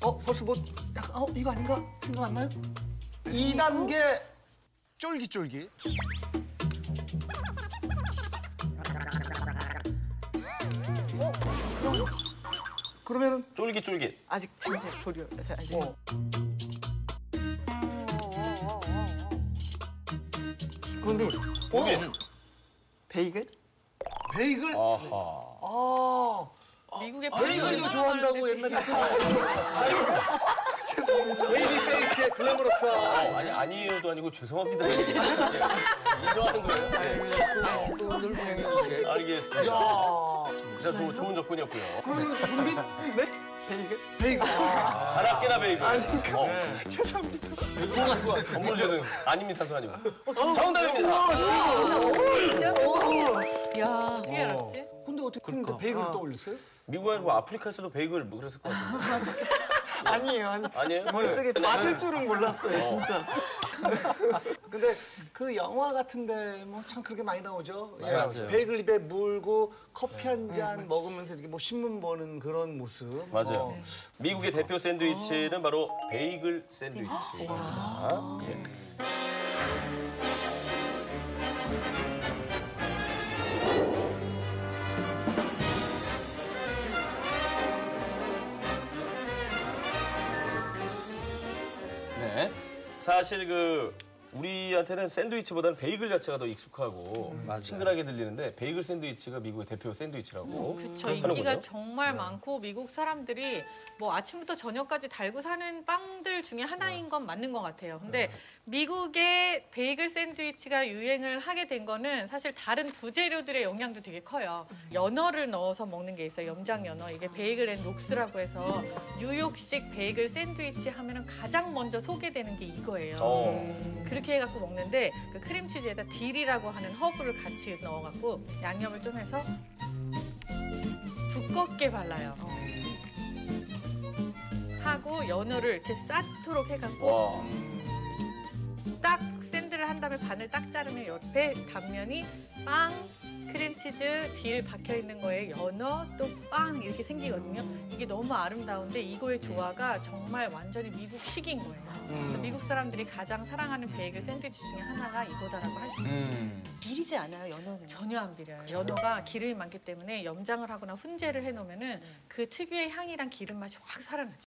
벌써 뭐 약간 이거 아닌가 생각 안 나요? 2단계 쫄깃쫄깃. 그러면은 쫄깃쫄깃. 아직 잘 보려. 잘 아직. 고민. 고민. 베이글? 베이글? 아하. 미국의 베이글도 좋아한다고 옛날에 죄송합니다. 베이비 페이스의 글래머러스한. 아니 아니에요도 아니고 죄송합니다. 인정하는 거예요. 알겠습니다. 진짜 좋은 접근이었고요. 그러면 문빈? 네? 베이글? 베이글. 자락깨나 베이글. 죄송합니다. 선물 죄송. 아닙니다도 아니고. 정답입니다. 진짜? 야, 어떻게 알았지? 근데 어떻게 근데 베이글 떠올렸어요? 미국에 뭐 아프리카에서도 베이글 뭐 그랬을 것 같은데. 아니에요. 아니에요? 머릿속에 맞을 줄은 몰랐어요, 진짜. 근데 그 영화 같은데 뭐 참 그렇게 많이 나오죠. 예, 맞아요. 베이글 입에 물고 커피 한 잔 먹으면서 이렇게 뭐 신문 보는 그런 모습. 맞아요. 미국의 대표 샌드위치는 바로 베이글 샌드위치입니다. 예. 네. 사실 우리한테는 샌드위치보다는 베이글 자체가 더 익숙하고 친근하게 들리는데 베이글 샌드위치가 미국의 대표 샌드위치라고 그쵸, 하는 인기가 거죠. 정말 많고 미국 사람들이 뭐 아침부터 저녁까지 달고 사는 빵들 중에 하나인 건 맞는 것 같아요. 근데 미국의 베이글 샌드위치가 유행을 하게 된 거는 사실 다른 부재료들의 영향도 되게 커요. 연어를 넣어서 먹는 게 있어요. 염장 연어. 이게 베이글 앤 녹스라고 해서 뉴욕식 베이글 샌드위치 하면은 가장 먼저 소개되는 게 이거예요. 그렇게 해갖고 먹는데 그 크림치즈에다 딜이라고 하는 허브를 같이 넣어갖고 양념을 좀 해서 두껍게 발라요. 하고 연어를 이렇게 쌓도록 해갖고 와. 딱 샌드를 한 다음에 반을 딱 자르면 옆에 단면이 빵, 크림치즈, 딜 박혀있는 거에 연어, 또 빵 이렇게 생기거든요. 이게 너무 아름다운데 이거의 조화가 정말 완전히 미국식인 거예요. 미국 사람들이 가장 사랑하는 베이글 샌드위치 중에 하나가 이거다라고 할 수 있어요. 비리지 않아요, 연어는? 전혀 안 비려요. 연어가 기름이 많기 때문에 염장을 하거나 훈제를 해놓으면은 그 특유의 향이랑 기름 맛이 확 살아나죠.